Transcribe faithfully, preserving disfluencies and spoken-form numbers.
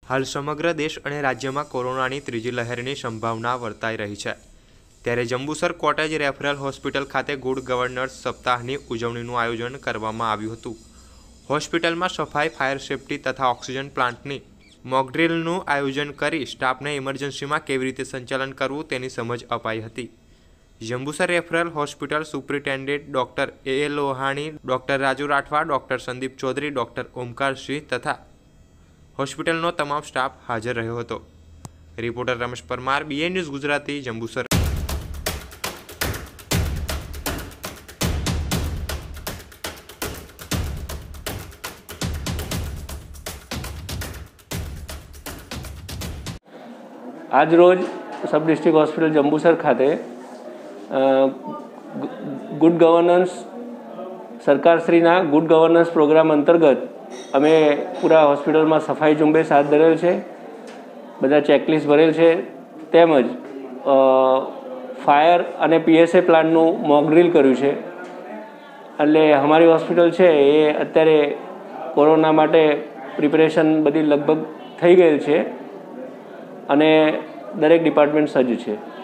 હાલ સમગ્ર દેશ અને રાજ્યમાં કોરોનાની ત્રીજી લહેરની સંભાવના વર્તાઈ રહી છે, ત્યારે જંબુસર કોટેજ રેફરલ હોસ્પિટલ ખાતે ગુડ ગવર્નન્સ સપ્તાહની ઉજવણીનું આયોજન કરવામાં આવ્યું હતું। હોસ્પિટલમાં સફાઈ, ફાયર સેફટી તથા ઓક્સિજન પ્લાન્ટની મોકડ્રીલનું આયોજન કરી સ્ટાફને ઇમરજન્સીમાં કેવી રીતે સંચાલન કરવું તેની સમજ અપાઈ હતી। Jambusar referral hospital superintendent doctor A A Lohani, doctor Raju Rathwa, doctor Sandeep Chaudhary, doctor Omkar Singh તથા હોસ્પિટલનો તમામ સ્ટાફ હાજર રહ્યો હતો। Reporter Ramesh Parmar, BA news Gujarati, Jambusar. આજ રોજ સબ ડિસ્ટ્રિક્ટ હોસ્પિટલ જંબુસર ખાતે ગુડ ગવર્નન્સ સરકારશ્રીના ગુડ ગવર્નન્સ પ્રોગ્રામ અંતર્ગત અમે પૂરા હોસ્પિટલમાં સફાઈ ઝુંબેશ હાથ ધરેલ છે, બધા ચેકલિસ્ટ ભરેલ છે, તેમજ ફાયર અને પીએસએ પ્લાન્ટનું મોક ડ્રીલ કર્યું છે। એટલે અમારી હોસ્પિટલ છે એ અત્યારે કોરોના માટે પ્રિપેરેશન બધી લગભગ થઈ ગયેલ છે અને દરેક ડિપાર્ટમેન્ટ સજ્જ છે।